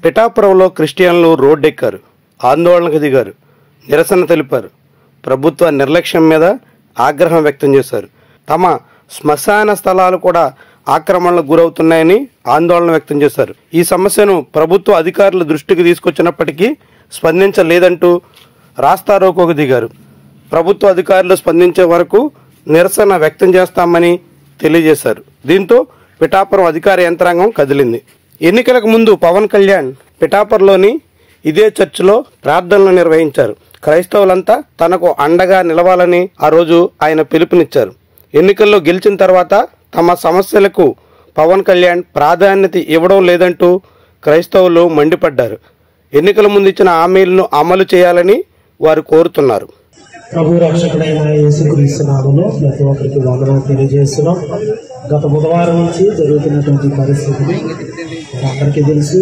పిఠాపురంలో క్రిస్టియన్లు రోడ్డెక్కారు, ఆందోళనకు దిగారు, నిరసన తెలిపారు. ప్రభుత్వ నిర్లక్ష్యం మీద ఆగ్రహం వ్యక్తం చేశారు. తమ శ్మశాన స్థలాలు కూడా ఆక్రమణలకు గురవుతున్నాయని ఆందోళన వ్యక్తం చేశారు. ఈ సమస్యను ప్రభుత్వ అధికారుల దృష్టికి తీసుకొచ్చినప్పటికీ స్పందించలేదంటూ రాస్తారోకోకు దిగారు. ప్రభుత్వ అధికారులు స్పందించే వరకు నిరసన వ్యక్తం చేస్తామని తెలియజేశారు. దీంతో పిఠాపురం అధికార యంత్రాంగం కదిలింది. ఎన్నికలకు ముందు పవన్ కళ్యాణ్ పిఠాపురంలోని ఇదే చర్చిలో ప్రార్థనలు నిర్వహించారు. క్రైస్తవులంతా తనకు అండగా నిలవాలని ఆ రోజు ఆయన పిలుపునిచ్చారు. ఎన్నికల్లో గెలిచిన తర్వాత తమ సమస్యలకు పవన్ కళ్యాణ్ ప్రాధాన్యత ఇవ్వడం లేదంటూ క్రైస్తవులు మండిపడ్డారు. ఎన్నికల ముందు ఇచ్చిన హామీలను అమలు చేయాలని వారు కోరుతున్నారు. ప్రభు రక్షకుడైన యేసుక్రీస్తు నామములో ప్రతి ఒక్కరికి వందనాలు తెలియజేస్తున్నాం. గత బుధవారం నుంచి జరుగుతున్నటువంటి పరిస్థితులు అందరికీ తెలుసు.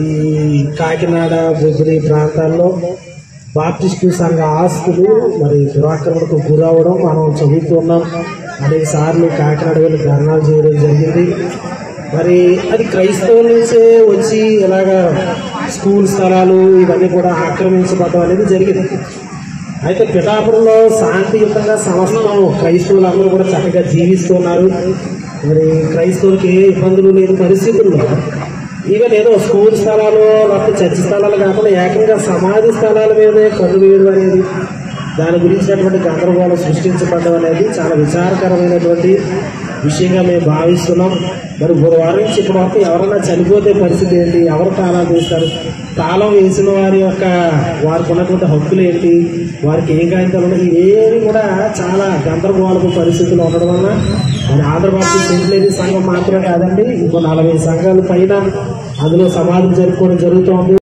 ఈ కాకినాడ బుద్రి ప్రాంతాల్లో బాప్టిస్టు సంఘ ఆస్తులు మరి దురాక్రమణకు గురవడం మనం చదువుతున్నాం. అనేక సార్లు కాకినాడ వెళ్ళి ధర్నాలు చేయడం జరిగింది. మరి అది క్రైస్తవుల నుంచే వచ్చి ఇలాగా స్కూల్ స్థలాలు ఇవన్నీ కూడా ఆక్రమించబడడం అనేది జరిగింది. అయితే పిఠాపురంలో శాంతియుతంగా సమస్తం క్రైస్తవులందరూ కూడా చక్కగా జీవిస్తున్నారు. మరి క్రైస్తవులకి ఏ ఇబ్బందులు లేని పరిస్థితుల్లో ఈవెన్ ఏదో స్కూల్ స్థలాలు లేకపోతే చర్చి స్థలాలు కాకుండా ఏకంగా సమాధి స్థలాల మీదే కన్ను వేయడం అనేది, దాని గురించినటువంటి గందరగోళం సృష్టించబడడం అనేది చాలా విచారకరమైనటువంటి విషయంగా మేము భావిస్తున్నాం. మరి బుధవారం నుంచి ఇప్పటి వరకు ఎవరైనా చనిపోతే పరిస్థితి ఏంటి, ఎవరు తాళాలు తీస్తారు, తాళం వేసిన వారి యొక్క వారికి ఉన్నటువంటి హక్కులు ఏంటి, వారికి ఏం కాగితాలు ఉన్నాయి, ఇవేమి కూడా చాలా గందరగోళపు పరిస్థితులు ఉండడం వల్ల మరి ఆంధ్రప్రదేశ్ సెంట్లరీ సంఘం మాత్రమే కాదండి, ఇంకో 40 సంఘాల పైన అందులో సమాధులు జరుపుకోవడం జరుగుతోంది.